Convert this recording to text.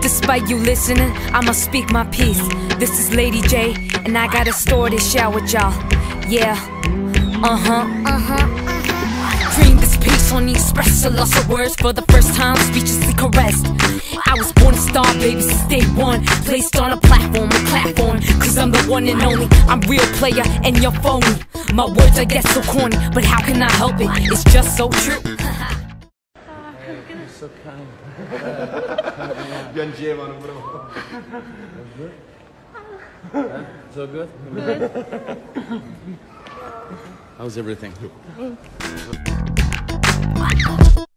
Despite you listening, I'ma speak my piece. This is Lady J, and I got a story to share with y'all. Yeah, Dream this piece on the espresso, lots of words for the first time, speechlessly caressed. I was born a star, baby, since day one. Placed on a platform, cause I'm the one and only. I'm real player, and you're phony. My words, I get so corny, but how can I help it? It's just so true. You're so kind. 연지에만 물어. So good? How's everything?